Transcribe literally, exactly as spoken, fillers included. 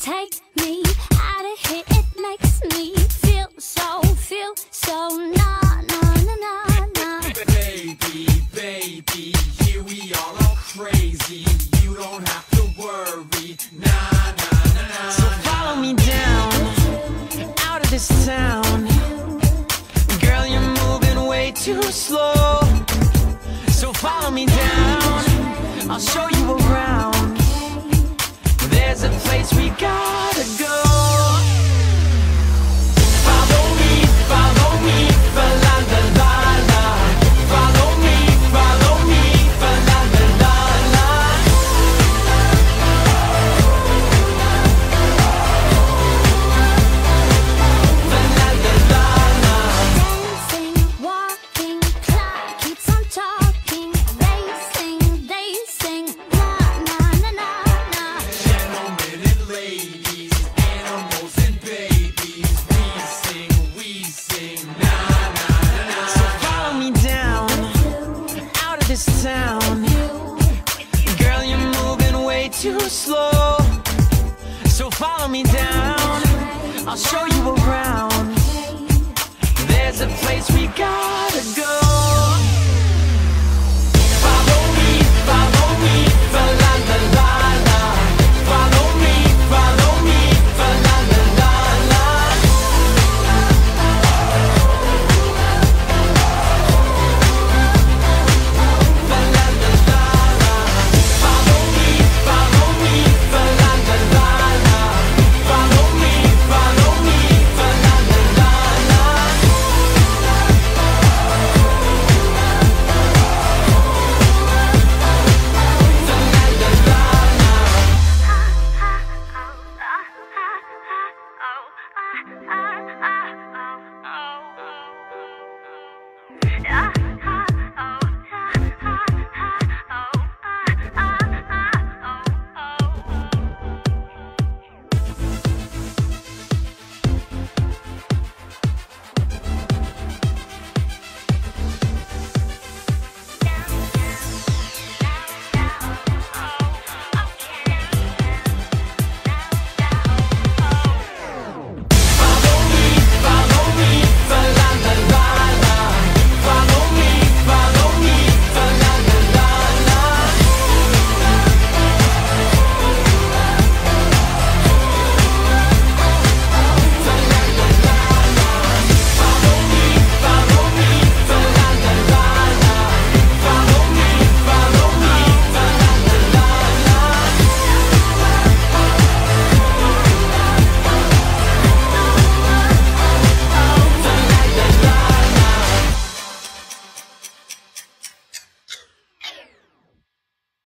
take me out of here. It makes me feel so, feel so nah, nah, nah, nah, nah. Baby, baby, here we all are crazy. You don't have to worry, nah, nah, nah, nah. So follow me down, out of this town. Girl, you're moving way too slow. So follow me down, I'll show you around. There's a place we gotta go. Follow me, follow me, fa la la la la. Follow me, follow me, fa la la la la. Fa la la la la. Dancing, walking, clock keeps on talking. They sing, they sing, nah, nah, nah, nah, nah. Gentlemen and ladies, animals and babies, we sing, we sing, nah, nah, nah, nah. So follow me down, out of this town. Girl, you're moving way too slow. So follow me down, I'll show you around. There's a place we gotta go. Follow me, follow me, follow